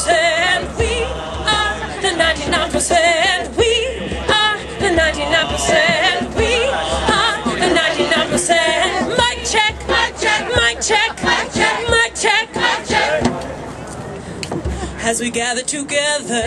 99%. We are the 99%. We are the 99%. We are the 99%. Mic check, mic check, mic check, mic check, mic check, mic check. As we gather together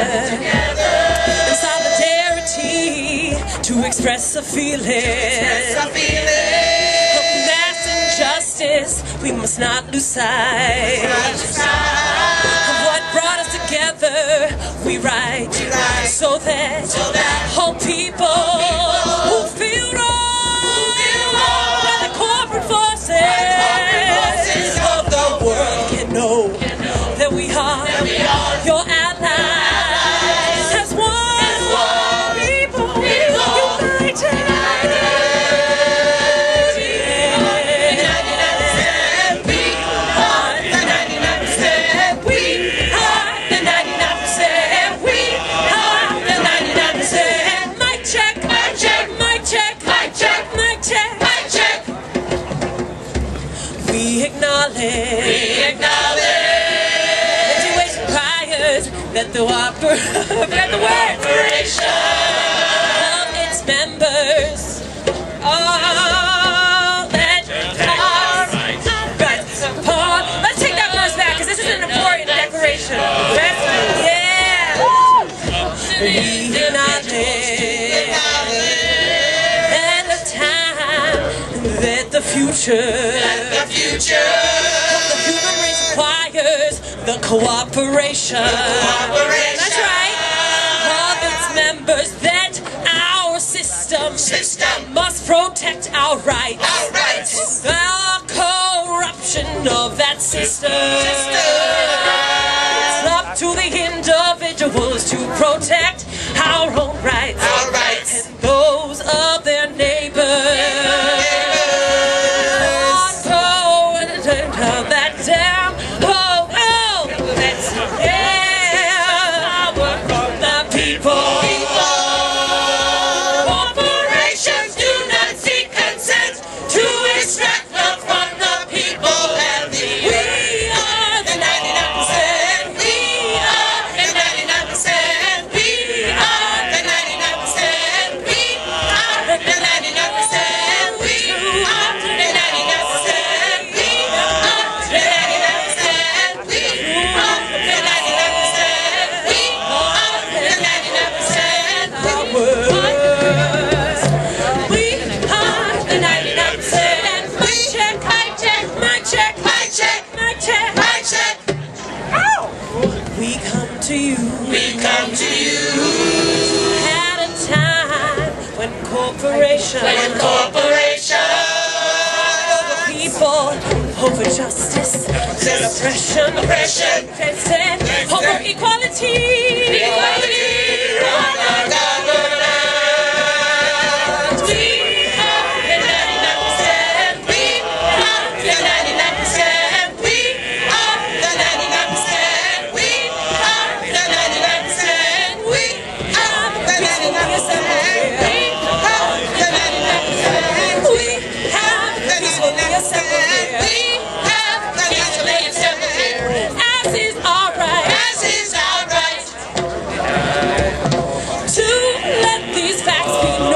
in solidarity to express a feeling of mass injustice, we must not lose sight of what brought us together. We write so that all people who feel wrong by the corporate forces of the world can know that we are your allies as one people united. 99%. We are the 99%. We are the 99%. We are the 99%. Mic check, mic check, mic check, mic check, mic check, mic check. We acknowledge that the cooperation of its members all that are right. Let's take that verse back because this is an important declaration. Yeah. We acknowledge at a time that the future of the human race requires the cooperation. That's right. Of its members, that our system must protect our rights. The corruption of that system. It's up to the individuals to protect our own rights and those of their neighbors. That damn corporations do not seek consent to extract wealth from the people, and we are the 99%. We are the 99%. We are the 99%. We are the 99%. We are the 99%. We are the 99%. We are the 99%. We are the 99%. We are the 99%. We check, mic check, mic check, mic check, mic check, mic check. We come to you. At a time when corporations over people, over justice, oppression, over equality. As is our right to let these facts be known.